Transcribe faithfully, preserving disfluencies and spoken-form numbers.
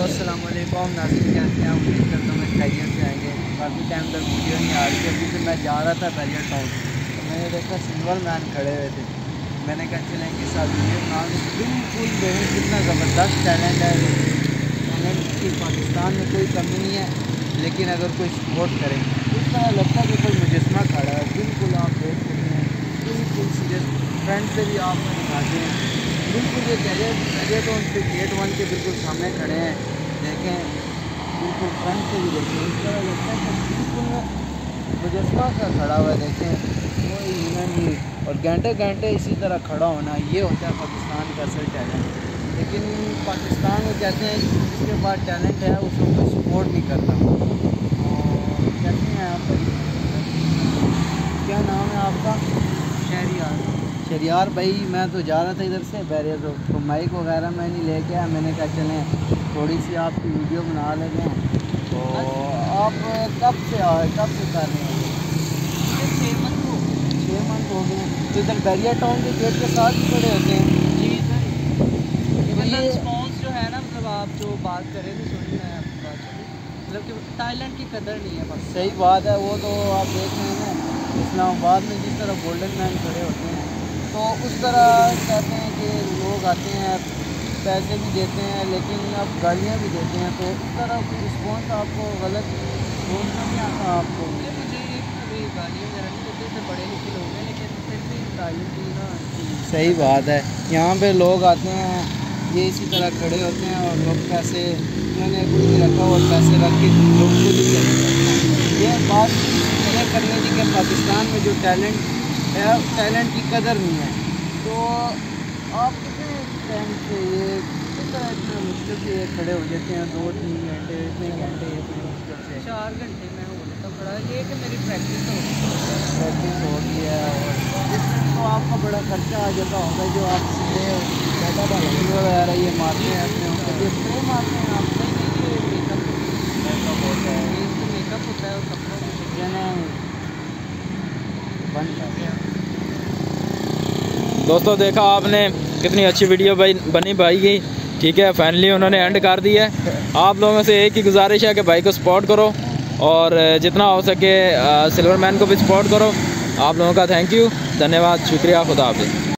अस्सलाम वालेकुम नाज़रीन, कैसे हैं? उम्मीद करता हूँ मैं खैरियत से आएंगे। काफ़ी टाइम तक वीडियो नहीं आ रही थी। अभी से मैं जा रहा था बैरियर टाउन, तो मैंने देखा सिल्वर मैन खड़े हुए थे। मैंने कहा चलेंगे साथ वीडियो बना। बिल्कुल देखें कितना ज़बरदस्त टैलेंट है। टैलेंट की पाकिस्तान में कोई कमी नहीं है, लेकिन अगर कोई सपोर्ट करे इस तरह लगता है कि कोई मुजस्मा खड़ा है। बिल्कुल आप देख सकते हैं, बिल्कुल सीधे फ्रंट से भी आप दिखाते हैं। बिल्कुल ये बैरियर बैरियर तो उनके गेट वन के बिल्कुल सामने खड़े हैं। देखें बिल्कुल फ्रंट से भी देखें, इस तरह लगता है कि बिल्कुल मुजस्मा सा खड़ा हुआ है। देखें कोई ह्यूमन नहीं, और घंटे घंटे इसी तरह खड़ा होना, ये होता है पाकिस्तान का असल टैलेंट। लेकिन पाकिस्तान में कहते हैं जिसके पास टैलेंट है उसको कोई सपोर्ट नहीं करता। और कहते हैं आप, क्या नाम है आपका? शहरियार। शहरियार भाई, मैं तो जा रहा था इधर से बैरियर रोड, तो माइक वगैरह मैं नहीं लेके आया। मैंने कहा चलें थोड़ी सी आपकी वीडियो बना लेते हैं। तो आप कब से आए, कब से कर रहे हैं? छः मंथ हो छः मंथ हो गए। तो इधर बैरियर टाउन के गेट के साथ ही खड़े होते हैं जी सर। मतलब रिस्पॉन्स जो है ना, मतलब आप जो बात कर रहे थे, सुनिए मैं आपकी बात करूँ, मतलब कि टाइलेंट की कदर नहीं है बस। सही बात है, वो तो आप देख रहे हैं ना इस्लामाबाद में जिस तरह गोल्डन मैन खड़े होते हैं, तो उस तरह कहते हैं कि लोग आते हैं पैसे भी देते हैं, लेकिन अब गालियाँ भी देते हैं। तो इस तरह की रिस्पॉन्स आपको गलत सोच नहीं आता आपको? मुझे अभी गालियाँ वगैरह नहीं देते थे, बड़े लिखे लोग हैं, लेकिन फिर भी तालीम की ना। सही बात है, यहाँ पे लोग आते हैं, ये इसी तरह खड़े होते हैं और लोग पैसे उन्होंने कुछ नहीं रखा और पैसे रख के लोग खुद ही चले जाते हैं। ये बात ये करने की कि पाकिस्तान में जो टैलेंट है, टैलेंट की कदर नहीं है। तो आप कितने टाइम से ये किस तरह इतना मुश्किल से ये खड़े हो जाते हैं? दो तीन घंटे इतने घंटे इतनी मुश्किल से? चार घंटे में हो लेता खड़ा, ये कि मेरी प्रैक्टिस हो गई प्रैक्टिस हो गई है, और इसमें तो आपका बड़ा खर्चा आ जाता होगा। जो आप स्प्रे डाटा वगैरह ये मारते हैं अपने ऊपर, ये स्प्रे मारते हैं आप? नहीं, ये मेकअप मेकअप होता है, इसको मेकअप होता है और कपड़ों में जने बंद कर दिया। दोस्तों देखा आपने कितनी अच्छी वीडियो भाई बनी भाई की, ठीक है। फाइनली उन्होंने एंड कर दिया है। आप लोगों से एक ही गुजारिश है कि भाई को सपोर्ट करो, और जितना हो सके सिल्वर मैन को भी सपोर्ट करो। आप लोगों का थैंक यू, धन्यवाद, शुक्रिया, खुदा हाफिज़।